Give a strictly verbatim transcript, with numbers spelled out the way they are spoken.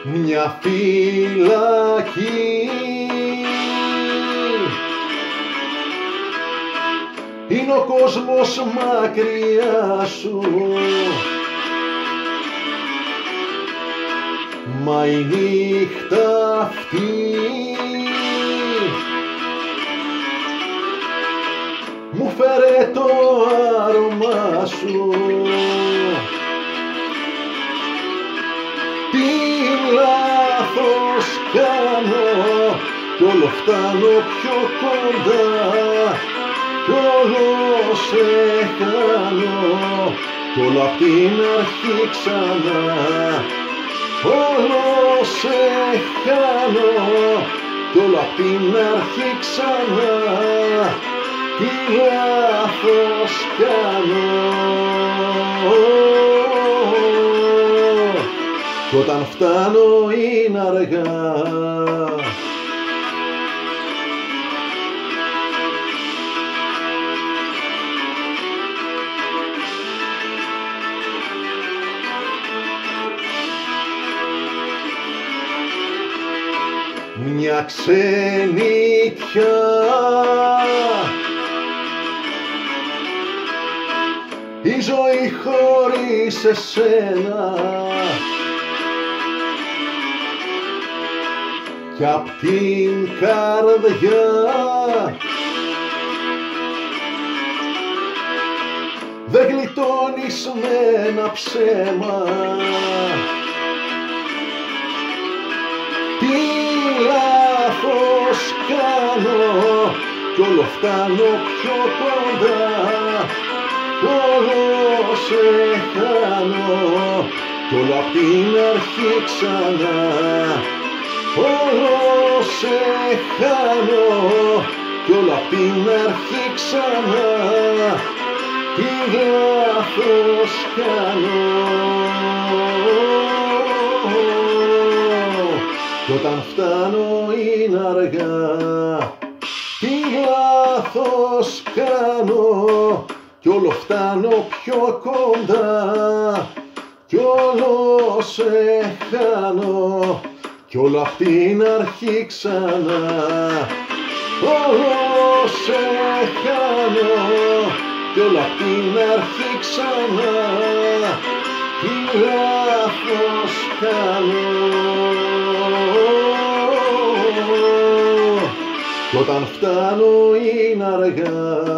μια φυλακή. Είναι ο κόσμος μακριά σου, μα η νύχτα αυτή μου φέρε το άρωμά σου. Τι λάθος κάνω κι όλο φτάνω πιο κοντά, κι όλο σε χάνω κι όλο απ' την αρχή ξανά. Όλο σε χάνω κι όλο απ' την αρχή ξανά. Τι λάθος κάνω κι όταν φτάνω είναι αργά. Μια ξενιτιά η ζωή χωρίς εσένα κι απ' την καρδιά δεν γλιτώνεις με ένα ψέμα. Τι λάθος κάνω κι όλο φτάνω πιο κοντά, κι όλο σε χάνω κι όλο απ' την αρχή ξανά. Όλο σε χάνω κι όλο απ' την αρχή ξανά. Τι λάθος κάνω κι όταν φτάνω είναι αργά. Τι λάθος κάνω κι όλο φτάνω πιο κοντά, κι όλο σε χάνω κι όλο απ' την αρχή ξανά. Όλο σε χάνω κι όλο απ' την αρχή ξανά. Τι λάθος κάνω κι όταν φτάνω είναι αργά.